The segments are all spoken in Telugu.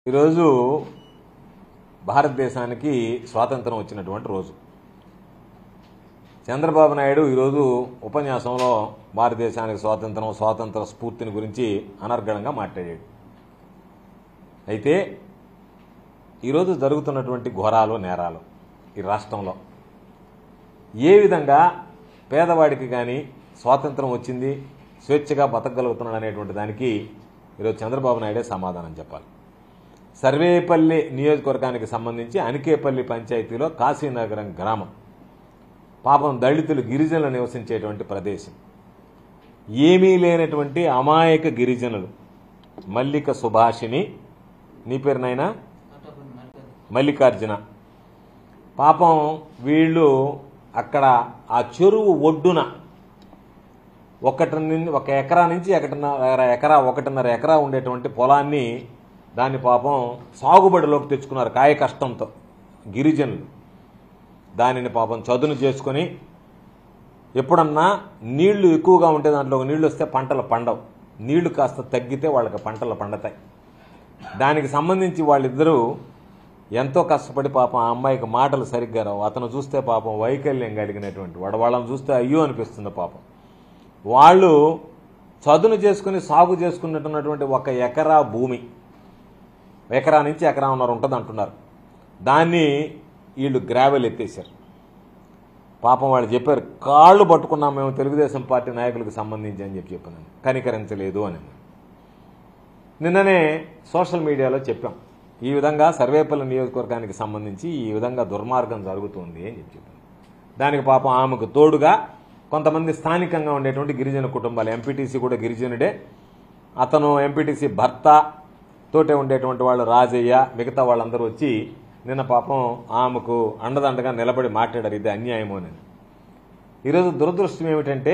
ఈరోజు భారతదేశానికి స్వాతంత్రం వచ్చినటువంటి రోజు. చంద్రబాబు నాయుడు ఈరోజు ఉపన్యాసంలో భారతదేశానికి స్వాతంత్ర స్ఫూర్తిని గురించి అనర్గళంగా మాట్లాడాడు. అయితే ఈరోజు జరుగుతున్నటువంటి ఘోరాలు నేరాలు ఈ రాష్ట్రంలో ఏ విధంగా పేదవాడికి కానీ స్వాతంత్రం వచ్చింది, స్వేచ్ఛగా బతకగలుగుతున్నాడు అనేటువంటి దానికి ఈరోజు చంద్రబాబు నాయుడే సమాధానం చెప్పాలి. సర్వేపల్లి నియోజకవర్గానికి సంబంధించి అనికేపల్లి పంచాయతీలో కాశీనగరం గ్రామం పాపం దళితులు గిరిజనులు నివసించేటువంటి ప్రదేశం. ఏమీ లేనటువంటి అమాయక గిరిజనులు మల్లిక సుభాషిణి, నీ పేరునైనా మల్లికార్జున, పాపం వీళ్ళు అక్కడ ఆ చెరువు ఒడ్డున ఒక ఎకరా నుంచి ఒకటిన్నర ఎకరా ఉండేటువంటి పొలాన్ని దాన్ని పాపం సాగుబడిలోకి తెచ్చుకున్నారు కాయ కష్టంతో గిరిజనులు. దానిని పాపం చదును చేసుకుని ఎప్పుడన్నా నీళ్లు ఎక్కువగా ఉంటే దాంట్లో నీళ్లు వస్తే పంటలు పండవు, నీళ్లు కాస్త తగ్గితే వాళ్ళకి పంటలు పండతాయి. దానికి సంబంధించి వాళ్ళిద్దరూ ఎంతో కష్టపడి పాపం ఆ అమ్మాయికి మాటలు సరిగ్గా రావు. అతను చూస్తే పాపం వైకల్యం కలిగినటువంటి వాడు, వాళ్ళని చూస్తే అయ్యో అనిపిస్తుంది పాపం. వాళ్ళు చదును చేసుకుని సాగు చేసుకున్నటువంటి ఒక ఎకరా భూమి, ఎకరా నుంచి ఎకరాన్నర ఉంటుంది అంటున్నారు, దాన్ని వీళ్ళు గ్రావెల్ ఎత్తేశారు. పాపం వాళ్ళు చెప్పారు, కాళ్ళు పట్టుకున్నాం మేము తెలుగుదేశం పార్టీ నాయకులకు సంబంధించి అని చెప్పాను, కనికరించలేదు అని. నిన్ననే సోషల్ మీడియాలో చెప్పాం, ఈ విధంగా సర్వేపల్లి నియోజకవర్గానికి సంబంధించి ఈ విధంగా దుర్మార్గం జరుగుతుంది అని చెప్పాను. దానికి పాపం ఆమెకు తోడుగా కొంతమంది స్థానికంగా ఉండేటువంటి గిరిజన కుటుంబాలు, ఎంపీటీసీ కూడా గిరిజనుడే, అతను ఎంపీటీసీ భర్త తోటే ఉండేటువంటి వాళ్ళు రాజయ్య, మిగతా వాళ్ళందరూ వచ్చి నిన్న పాపం ఆమెకు అండదండగా నిలబడి మాట్లాడారు, ఇది అన్యాయమో అని. ఈరోజు దురదృష్టం ఏమిటంటే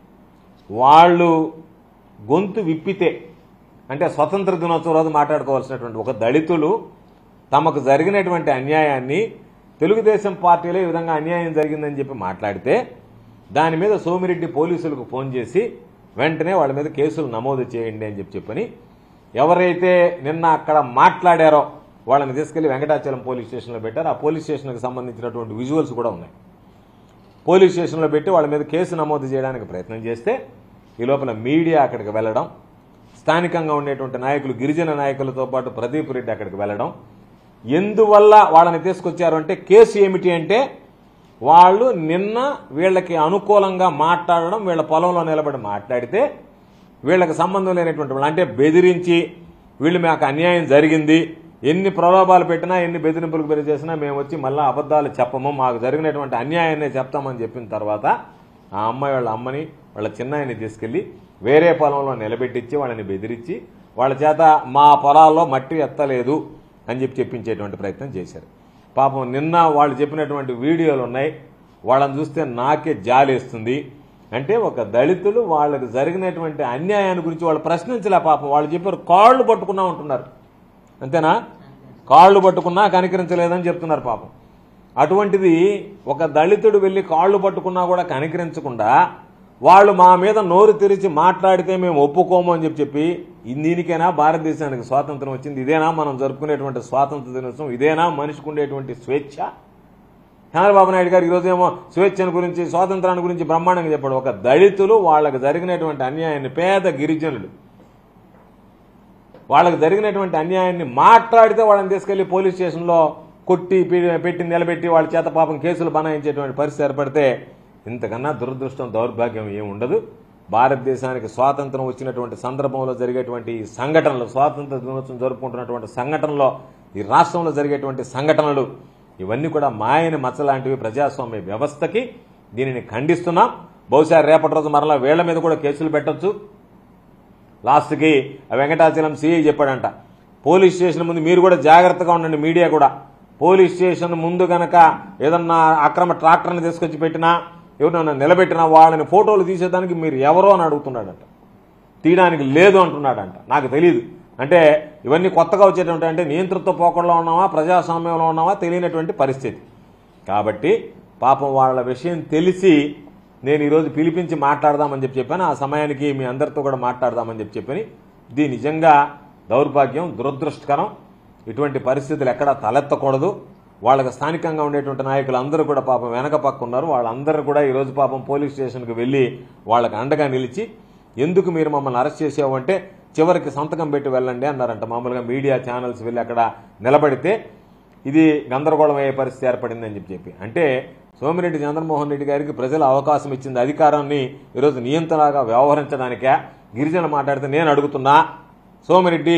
వాళ్ళు గొంతు విప్పితే, అంటే స్వతంత్ర దినోత్సవం రోజు మాట్లాడుకోవాల్సినటువంటి ఒక దళితులు తమకు జరిగినటువంటి అన్యాయాన్ని తెలుగుదేశం పార్టీలో ఈ విధంగా అన్యాయం జరిగిందని చెప్పి మాట్లాడితే దాని మీద సోమిరెడ్డి పోలీసులకు ఫోన్ చేసి వెంటనే వాళ్ళ మీద కేసులు నమోదు చేయండి అని చెప్పని ఎవరైతే నిన్న అక్కడ మాట్లాడారో వాళ్ళని తీసుకెళ్లి వెంకటాచలం పోలీస్ స్టేషన్లో పెట్టారు. ఆ పోలీస్ స్టేషన్కి సంబంధించినటువంటి విజువల్స్ కూడా ఉన్నాయి. పోలీస్ స్టేషన్లో పెట్టి వాళ్ళ మీద కేసు నమోదు చేయడానికి ప్రయత్నం చేస్తే ఈ లోపల మీడియా అక్కడికి వెళ్లడం, స్థానికంగా ఉండేటువంటి నాయకులు గిరిజన నాయకులతో పాటు ప్రదీప్ రెడ్డి అక్కడికి వెళ్లడం. ఎందువల్ల వాళ్ళని తీసుకొచ్చారు అంటే కేసు ఏమిటి అంటే వాళ్ళు నిన్న వీళ్ళకి అనుకూలంగా మాట్లాడడం, వీళ్ళ పొలంలో నిలబడి మాట్లాడితే వీళ్ళకి సంబంధం లేనటువంటి వాళ్ళు, అంటే బెదిరించి వీళ్ళు మాకు అన్యాయం జరిగింది, ఎన్ని ప్రలోభాలు పెట్టినా ఎన్ని బెదిరింపులకు బెదిరి చేసినా మేము వచ్చి మళ్ళీ అబద్దాలు చెప్పము, మాకు జరిగినటువంటి అన్యాయాన్నే చెప్తామని చెప్పిన తర్వాత ఆ అమ్మాయి వాళ్ళ అమ్మని వాళ్ళ చిన్నాయన్ని తీసుకెళ్లి వేరే పొలంలో నిలబెట్టించి వాళ్ళని బెదిరించి వాళ్ళ చేత మా పొలాల్లో మట్టి ఎత్తలేదు అని చెప్పించేటువంటి ప్రయత్నం చేశారు. పాపం నిన్న వాళ్ళు చెప్పినటువంటి వీడియోలు ఉన్నాయి, వాళ్ళని చూస్తే నాకే జాలేస్తుంది. అంటే ఒక దళితులు వాళ్ళకి జరిగినటువంటి అన్యాయాన్ని గురించి వాళ్ళు ప్రశ్నించలే. పాపం వాళ్ళు చెప్పారు కాళ్ళు పట్టుకున్నా ఉంటున్నారు, అంతేనా, కాళ్ళు పట్టుకున్నా కనికరించలేదని చెప్తున్నారు పాపం. అటువంటిది ఒక దళితుడు వెళ్లి కాళ్ళు పట్టుకున్నా కూడా కనికరించకుండా వాళ్ళు మా మీద నోరు తెరిచి మాట్లాడితే మేము ఒప్పుకోము అని చెప్పి దీనికైనా భారతదేశానికి స్వాతంత్రం వచ్చింది? ఇదేనా మనం జరుపుకునేటువంటి స్వాతంత్ర దినోత్సవం? ఇదేనా మనిషికి ఉండేటువంటి స్వేచ్ఛ? చంద్రబాబు నాయుడు గారు ఈరోజు ఏమో స్వేచ్ఛను గురించి స్వాతంత్రాన్ని గురించి బ్రహ్మాండంగా చెప్పాడు. ఒక దళితులు వాళ్ళకి జరిగినటువంటి అన్యాయాన్ని, పేద గిరిజనులు వాళ్ళకి జరిగినటువంటి అన్యాయాన్ని మాట్లాడితే వాళ్ళని తీసుకెళ్లి పోలీస్ స్టేషన్లో కొట్టి పెట్టి నిలబెట్టి వాళ్ళ చేత పాపం కేసులు బనాయించేటువంటి పరిస్థితి ఏర్పడితే ఇంతకన్నా దురదృష్టం దౌర్భాగ్యం ఏమి ఉండదు. భారతదేశానికి స్వాతంత్రం వచ్చినటువంటి సందర్భంలో జరిగేటువంటి ఈ సంఘటనలు, స్వాతంత్ర దినోత్సవం జరుపుకుంటున్నటువంటి సంఘటనలో, ఈ రాష్ట్రంలో జరిగేటువంటి సంఘటనలు ఇవన్నీ కూడా మాయని మచ్చలాంటివి ప్రజాస్వామ్య వ్యవస్థకి. దీనిని ఖండిస్తున్నాం. బహుశా రేపటి రోజు మరలా వీళ్ల మీద కూడా కేసులు పెట్టొచ్చు. లాస్ట్కి వెంకటాచలం సిఐ చెప్పాడంట, పోలీస్ స్టేషన్ ముందు మీరు కూడా జాగ్రత్తగా ఉండండి, మీడియా కూడా. పోలీస్ స్టేషన్ ముందు గనక ఏదన్నా అక్రమ ట్రాక్టర్ని తీసుకొచ్చి పెట్టినా, ఎవరన్నా నిలబెట్టినా వాళ్ళని ఫోటోలు తీసేదానికి మీరు ఎవరో అని అడుగుతున్నాడంట, తీయడానికి లేదు అంటున్నాడంట. నాకు తెలియదు, అంటే ఇవన్నీ కొత్తగా వచ్చేటువంటి, అంటే నియంతృత్వ పోకడలో ఉన్నామా ప్రజాస్వామ్యంలో ఉన్నామా తెలియనటువంటి పరిస్థితి. కాబట్టి పాపం వాళ్ళ విషయం తెలిసి నేను ఈరోజు పిలిపించి మాట్లాడదామని చెప్పాను. ఆ సమయానికి మీ అందరితో కూడా మాట్లాడదామని చెప్పని, ఇది నిజంగా దౌర్భాగ్యం, దురదృష్టకరం. ఇటువంటి పరిస్థితులు ఎక్కడా తలెత్తకూడదు. వాళ్ళకి స్థానికంగా ఉండేటువంటి నాయకులు అందరూ కూడా పాపం వెనక పక్క ఉన్నారు. వాళ్ళందరూ కూడా ఈరోజు పాపం పోలీస్ స్టేషన్కి వెళ్ళి వాళ్ళకి అండగా నిలిచి ఎందుకు మీరు మమ్మల్ని అరెస్ట్ చేసావంటే చివరికి సంతకం పెట్టి వెళ్ళండి అన్నారంట. మామూలుగా మీడియా ఛానల్స్ వెళ్ళి అక్కడ నిలబడితే ఇది గందరగోళం అయ్యే పరిస్థితి ఏర్పడిందని చెప్పి అంటే సోమిరెడ్డి చంద్రమోహన్ రెడ్డి గారికి ప్రజలు అవకాశం ఇచ్చింది అధికారాన్ని ఈరోజు నియంత్రణగా వ్యవహరించడానికే. గిరిజనులు మాట్లాడితే నేను అడుగుతున్నా, సోమిరెడ్డి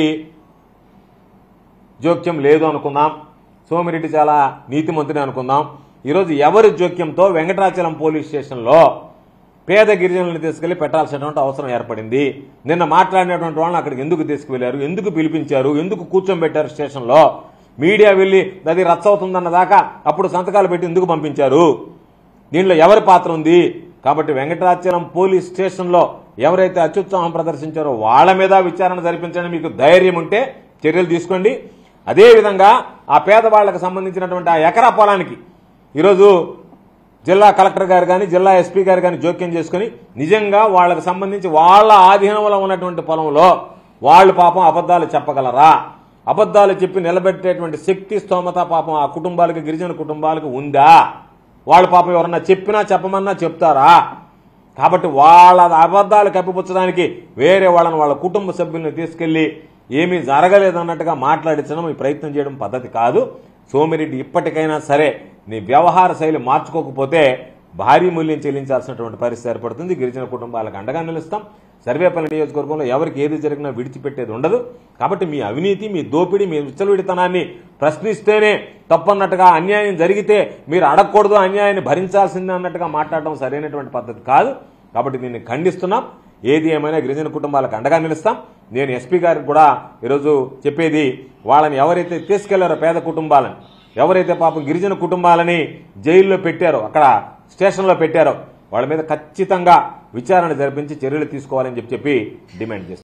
జోక్యం లేదు అనుకుందాం, సోమిరెడ్డి చాలా నీతిమంతుని అనుకుందాం. ఈరోజు ఎవరి జోక్యంతో వెంకటాచలం పోలీస్ స్టేషన్లో పేద గిరిజనులను తీసుకెళ్లి పెట్టాల్సినటువంటి అవసరం ఏర్పడింది? నిన్న మాట్లాడినటువంటి వాళ్ళని అక్కడికి ఎందుకు తీసుకువెళ్లారు? ఎందుకు పిలిపించారు? ఎందుకు కూర్చోబెట్టారు స్టేషన్లో? మీడియా వెళ్ళి అది రచ్చ అవుతుందన్న దాకా అప్పుడు సంతకాలు పెట్టి ఎందుకు పంపించారు? దీంట్లో ఎవరి పాత్ర ఉంది? కాబట్టి వెంకటాచలం పోలీస్ స్టేషన్లో ఎవరైతే అత్యుత్సాహం ప్రదర్శించారో వాళ్ళ మీద విచారణ జరిపించడానికి మీకు ధైర్యం ఉంటే చర్యలు తీసుకోండి. అదేవిధంగా ఆ పేదవాళ్లకు సంబంధించినటువంటి ఆ ఎకరా పొలానికి ఈరోజు జిల్లా కలెక్టర్ గారు కానీ జిల్లా ఎస్పీ గారు కానీ జోక్యం చేసుకుని నిజంగా వాళ్లకు సంబంధించి వాళ్ళ ఆధీనంలో ఉన్నటువంటి పొలంలో వాళ్ళు పాపం అబద్దాలు చెప్పగలరా? అబద్దాలు చెప్పి నిలబెట్టేటువంటి శక్తి స్తోమత పాపం ఆ కుటుంబాలకు, గిరిజన కుటుంబాలకు ఉందా? వాళ్ళు పాపం ఎవరన్నా చెప్పినా చెప్పమన్నా చెప్తారా? కాబట్టి వాళ్ళ అబద్దాలు కప్పిపుచ్చడానికి వేరే వాళ్ళని, వాళ్ళ కుటుంబ సభ్యుల్ని తీసుకెళ్లి ఏమీ జరగలేదన్నట్టుగా మాట్లాడించడం, ఈ ప్రయత్నం చేయడం పద్ధతి కాదు. సోమిరెడ్డి ఇప్పటికైనా సరే నీ వ్యవహార శైలి మార్చుకోకపోతే భారీ మూల్యం చెల్లించాల్సినటువంటి పరిస్థితి ఏర్పడుతుంది. గిరిజన కుటుంబాలకు అండగా నిలుస్తాం. సర్వేపల్లి నియోజకవర్గంలో ఎవరికి ఏది జరిగినా విడిచిపెట్టేది ఉండదు. కాబట్టి మీ అవినీతి, మీ దోపిడీ, మీ విచ్చలవిడితనాన్ని ప్రశ్నిస్తేనే తప్పన్నట్టుగా, అన్యాయం జరిగితే మీరు అడగకూడదు, అన్యాయాన్ని భరించాల్సిందే అన్నట్టుగా మాట్లాడడం సరైనటువంటి పద్ధతి కాదు. కాబట్టి దీన్ని ఖండిస్తున్నాం. ఏది ఏమైనా గిరిజన కుటుంబాలకు అండగా నిలుస్తాం. నేను ఎస్పీ గారికి కూడా ఈరోజు చెప్పేది, వాళ్ళని ఎవరైతే తీసుకెళ్లారో పేద కుటుంబాలని, ఎవరైతే పాపం గిరిజన కుటుంబాలని జైల్లో పెట్టారో, అక్కడ స్టేషన్లో పెట్టారో, వాళ్ళ మీద ఖచ్చితంగా విచారణ జరిపించి చర్యలు తీసుకోవాలని చెప్పి డిమాండ్ చేస్తారు.